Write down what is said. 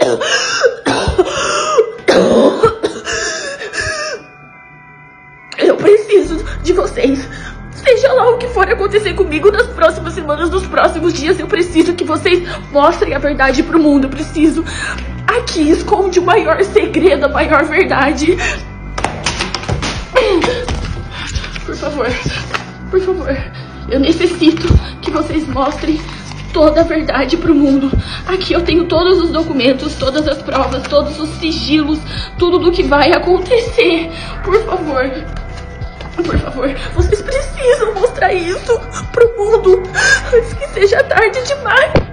Eu preciso de vocês. Seja lá o que for acontecer comigo nas próximas semanas, nos próximos dias, eu preciso que vocês mostrem a verdade pro mundo. Eu preciso. Aqui esconde o maior segredo, a maior verdade. Por favor, por favor. Eu necessito que vocês mostrem toda a verdade pro mundo. Aqui eu tenho todos os documentos, todas as provas, todos os sigilos, tudo do que vai acontecer. Por favor. Por favor, vocês precisam mostrar isso pro mundo antes que seja tarde demais.